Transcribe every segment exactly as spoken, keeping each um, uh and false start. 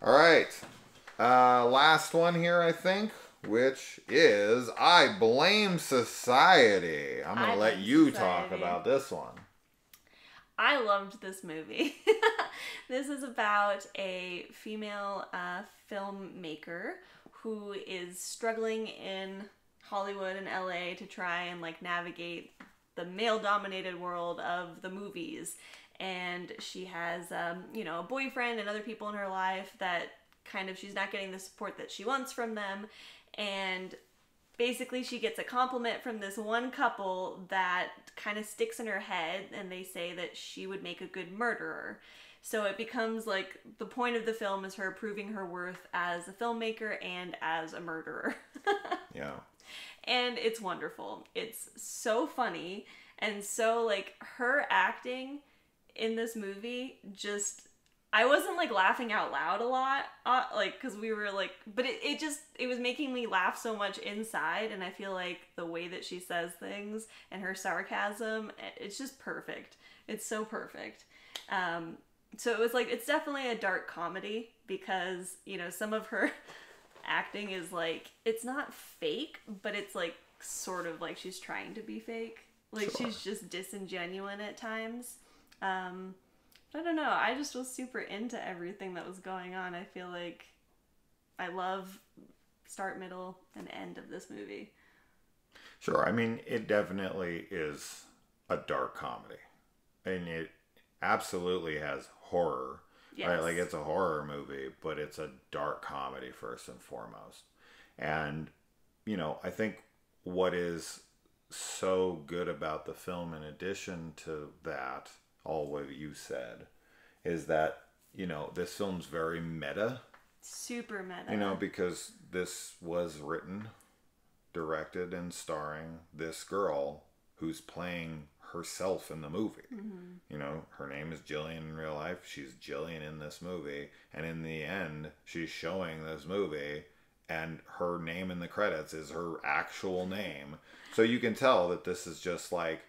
All right. Uh, last one here, I think, which is I Blame Society. I'm going I to let Blame you talk Society. about this one. I loved this movie. This is about a female uh, filmmaker who is struggling in Hollywood and L A to try and like navigate the male-dominated world of the movies. And she has, um, you know, a boyfriend and other people in her life that kind of she's not getting the support that she wants from them. And basically she gets a compliment from this one couple that kind of sticks in her head, and they say that she would make a good murderer. So it becomes like the point of the film is her proving her worth as a filmmaker and as a murderer. Yeah. And it's wonderful. It's so funny, and so like her acting in this movie just, I wasn't like laughing out loud a lot, uh, like because we were like, but it, it just it was making me laugh so much inside, and I feel like the way that she says things and her sarcasm, it's just perfect. It's so perfect. Um, so it was like it's definitely a dark comedy because you know some of her acting is like it's not fake, but it's like sort of like she's trying to be fake. Like Sure. she's just disingenuine at times. Um, I don't know. I just was super into everything that was going on. I feel like I love start, middle, and end of this movie. Sure. I mean, it definitely is a dark comedy. And it absolutely has horror. Right? Yes. Like, it's a horror movie, but it's a dark comedy first and foremost. And, you know, I think what is so good about the film, in addition to that, all what you said, is that, you know, this film's very meta, Super meta. you know, because this was written, directed, and starring this girl who's playing herself in the movie. Mm-hmm. You know, her name is Jillian in real life. She's Jillian in this movie. And in the end, she's showing this movie, and her name in the credits is her actual name. So you can tell that this is just like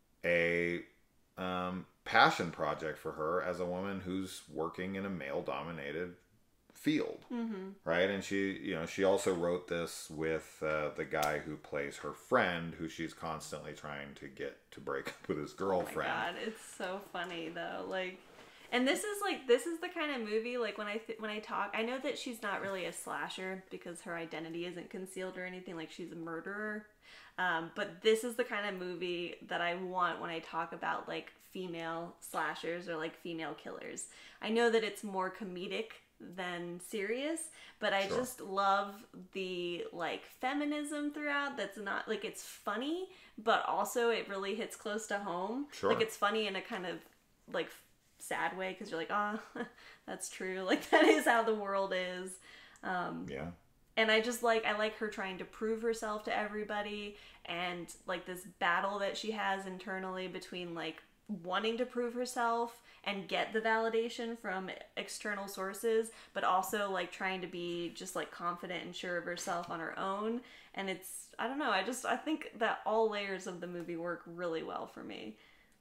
a um, passion project for her as a woman who's working in a male dominated field, Mm-hmm. right? And she, you know, she also wrote this with uh, the guy who plays her friend, who she's constantly trying to get to break up with his girlfriend. Oh my god, it's so funny though. Like, and this is like this is the kind of movie like when I th- when I talk, I know that she's not really a slasher because her identity isn't concealed or anything. Like she's a murderer, um, but this is the kind of movie that I want when I talk about like female slashers or like female killers. I know that it's more comedic than serious, but I Sure. just love the like feminism throughout. That's not like it's funny, but also it really hits close to home. Sure. Like it's funny in a kind of like sad way because you're like, oh, that's true. Like that is how the world is. Um, Yeah. and I just like I like her trying to prove herself to everybody, and like this battle that she has internally between like wanting to prove herself and get the validation from external sources, but also like trying to be just like confident and sure of herself on her own. And it's I don't know, I just I think that all layers of the movie work really well for me.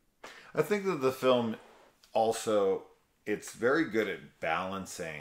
I think that the film also, it's very good at balancing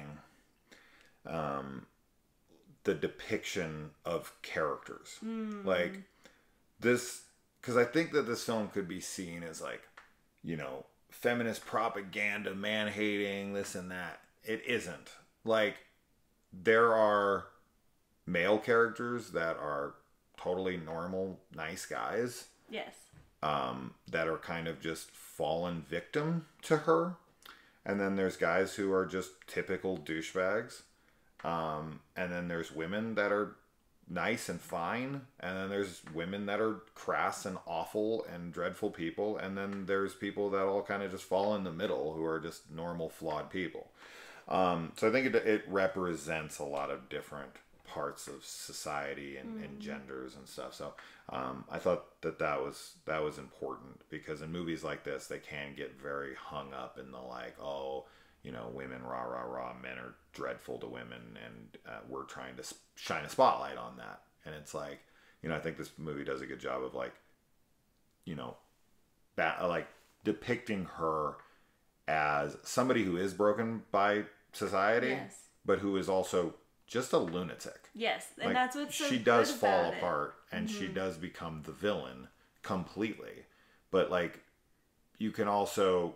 um, the depiction of characters. Mm. Like this, because I think that this film could be seen as like, you know, feminist propaganda, man hating, this and that. It isn't. Like, there are male characters that are totally normal, nice guys, Yes. um, that are kind of just fallen victim to her. And then there's guys who are just typical douchebags. Um, and then there's women that are nice and fine. And then there's women that are crass and awful and dreadful people. And then there's people that all kind of just fall in the middle who are just normal, flawed people. Um, so I think it, it represents a lot of different parts of society and, mm. and genders and stuff. So um, I thought that that was that was important, because in movies like this, they can get very hung up in the like, oh, you know, women rah rah rah, men are dreadful to women, and uh, we're trying to shine a spotlight on that. And it's like, you know, I think this movie does a good job of like, you know, that like depicting her as somebody who is broken by society, Yes. but who is also just a lunatic. Yes, and Like, that's what's so she does good fall about it. apart, and Mm-hmm. she does become the villain completely. But like, you can also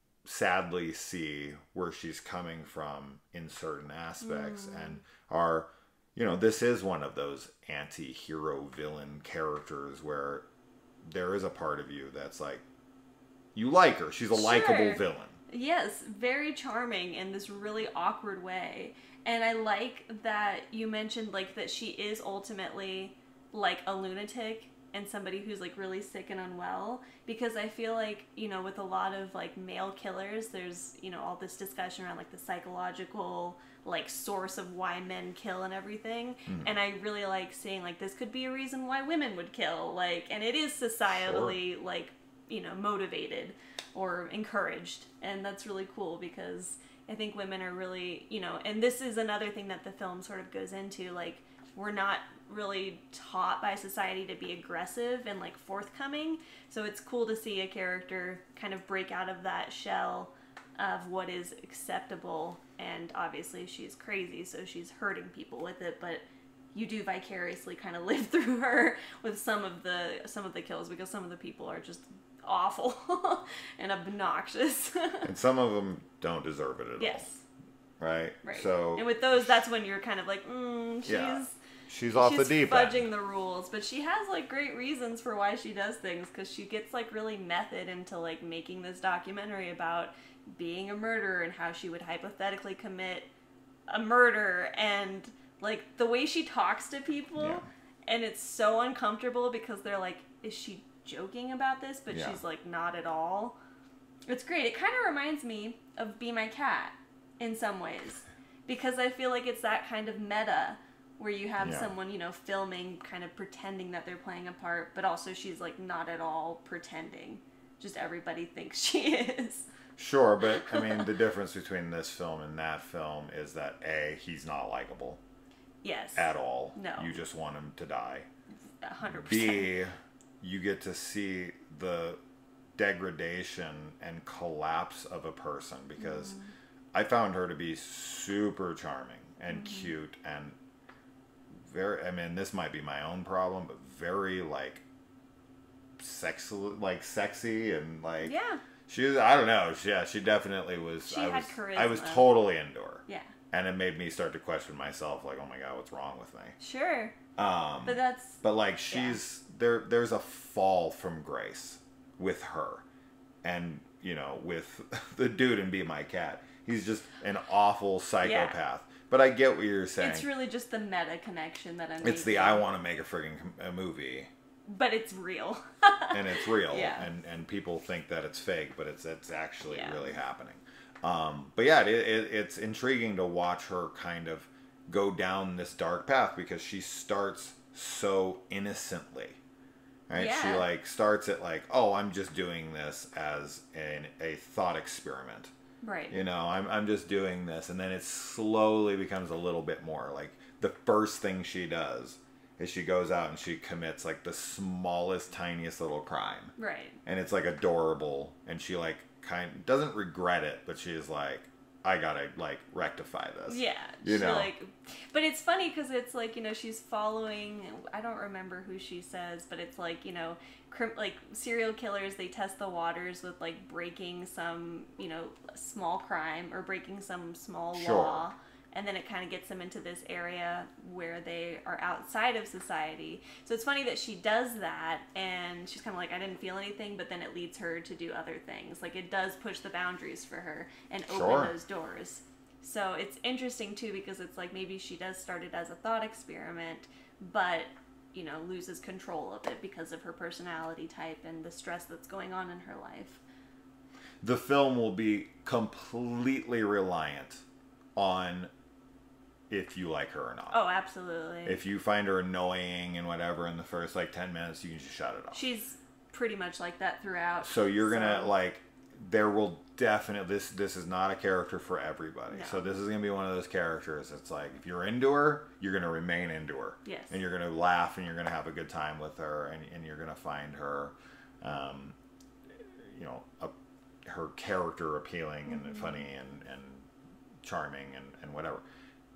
sadly see where she's coming from in certain aspects, Mm. and are, you know, this is one of those anti-hero villain characters where there is a part of you that's like, you like her. She's a likable Sure. villain. Yes, very charming in this really awkward way. And I like that you mentioned like that she is ultimately like a lunatic and somebody who's like really sick and unwell, because I feel like, you know, with a lot of like male killers, there's, you know, all this discussion around like the psychological like source of why men kill and everything. Mm. And I really like seeing like this could be a reason why women would kill, like, and it is societally Sure. like, you know, motivated or encouraged, and that's really cool because I think women are really, you know, and this is another thing that the film sort of goes into, like, we're not really taught by society to be aggressive and like forthcoming, so it's cool to see a character kind of break out of that shell of what is acceptable. And obviously she's crazy, so she's hurting people with it, but you do vicariously kind of live through her with some of the some of the kills, because some of the people are just awful and obnoxious. And some of them don't deserve it at Yes, all. Right? right. So and with those, that's when you're kind of like, mm, she's Yeah. she's off she's the deep fudging end. the rules, but she has like great reasons for why she does things, because she gets like really method into like making this documentary about being a murderer and how she would hypothetically commit a murder, and like the way she talks to people, Yeah. and it's so uncomfortable because they're like, is she joking about this? But Yeah. she's like, not at all. It's great. It kind of reminds me of Be My Cat in some ways, because I feel like it's that kind of meta where you have Yeah. someone, you know, filming, kind of pretending that they're playing a part, but also she's like not at all pretending. Just everybody thinks she is. Sure, but I mean, the difference between this film and that film is that A, he's not likable Yes. at all. No. You just want him to die. one hundred percent. B, you get to see the degradation and collapse of a person, because Mm-hmm. I found her to be super charming and Mm-hmm. cute and very, I mean, this might be my own problem, but very like sex, like sexy and like, Yeah. she was, I don't know. She, yeah, she definitely was. She I had was, I was charisma. totally into her. Yeah. And it made me start to question myself, like, oh my God, what's wrong with me? Sure. Um, But that's but like she's there. There's a fall from grace with her, and you know, with the dude in Be My Cat, he's just an awful psychopath. But I get what you're saying. it's really just the meta connection that I'm It's the making. I want to make a friggin' com- a movie, But it's real. and it's real, Yeah. and and people think that it's fake, but it's it's actually Yeah. really happening. Um, but yeah, it, it, it's intriguing to watch her kind of go down this dark path, because she starts so innocently, right? She Yeah. like starts it like, oh, I'm just doing this as an, a thought experiment. Right. You know, I'm, I'm just doing this. And then it slowly becomes a little bit more like the first thing she does is she goes out and she commits like the smallest, tiniest little crime. Right. And it's like adorable. And she like kind doesn't regret it, but she is like, I gotta like rectify this. Yeah. You she know. like but it's funny because it's like, you know, she's following, I don't remember who she says, but it's like, you know, crim- like serial killers, they test the waters with like breaking some, you know, small crime or breaking some small Sure. law, and then it kind of gets them into this area where they are outside of society. So it's funny that she does that, and she's kind of like, I didn't feel anything, but then it leads her to do other things. Like, it does push the boundaries for her and open Sure. those doors. So it's interesting too, because it's like maybe she does start it as a thought experiment, but, you know, loses control of it because of her personality type and the stress that's going on in her life. The film will be completely reliant on if you like her or not. Oh, absolutely. If you find her annoying and whatever in the first like ten minutes, you can just shut it off. She's pretty much like that throughout. So you're gonna so- like, there will definitely, this this is not a character for everybody. No. So this is gonna be one of those characters. It's like, if you're into her, you're gonna remain into her. Yes. And you're gonna laugh and you're gonna have a good time with her, and, and you're gonna find her, um, you know, a, her character appealing and Mm-hmm. funny and, and charming and, and whatever.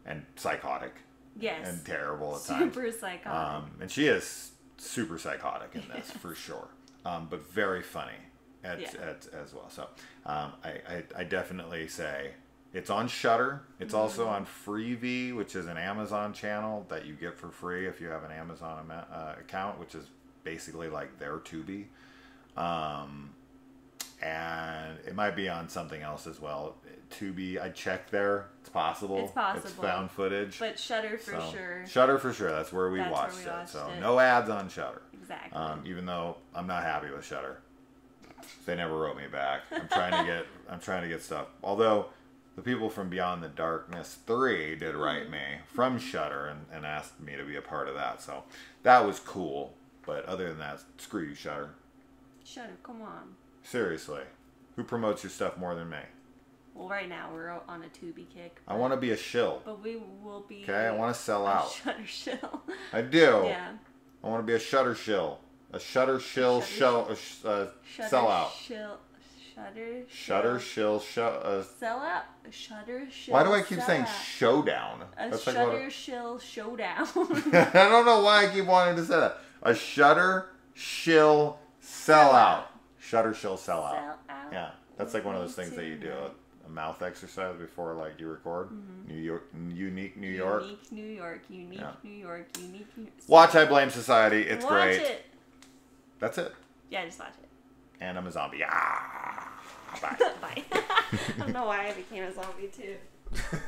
and psychotic Yes. and terrible at times. Super psychotic. Um, and she is super psychotic in this for sure, um, but very funny at, Yeah. at, as well. So um, I, I, I definitely say it's on Shudder. It's Mm-hmm. also on Freevee, which is an Amazon channel that you get for free if you have an Amazon ama- uh, account, which is basically like their Tubi. Um, and it might be on something else as well. Tubi, I checked there. It's possible. It's possible. It's found footage. But Shudder for So, sure. Shudder for sure. That's where we That's where watched we it. watched So it. no ads on Shudder. Exactly. Um, even though I'm not happy with Shudder, they never wrote me back. I'm trying to get. I'm trying to get stuff. Although the people from Beyond the Darkness three did write me from Shudder and, and asked me to be a part of that. So that was cool. But other than that, screw you, Shudder. Shudder, come on. Seriously, who promotes your stuff more than me? Well, right now we're on a Tubi kick. I want to be a shill. But we will be. Okay, I want to sell a out. Shudder shill. I do. Yeah. I want to be a Shudder shill. A Shudder shill Shudder shell uh, sh- uh, Shudder sell out. Shill, shudder. Shutter shill. shill show. Uh, Sell out. A Shudder shill. why do I keep sell saying out. showdown? A That's like Shudder what shill showdown. I don't know why I keep wanting to say that. A Shutter shill sell Sell out. out. Shutter shill sell out. Sell out. Yeah, that's like one of those Me things that you do. too. A, a mouth exercise before like you record. Mm-hmm. New York, unique New York. Unique New York. Unique Yeah. New York. Unique New York. Watch I Blame Society. It's Watch great. it. That's it. Yeah, just watch it. And I'm a zombie. Ah, bye. Bye. I don't know why I became a zombie too.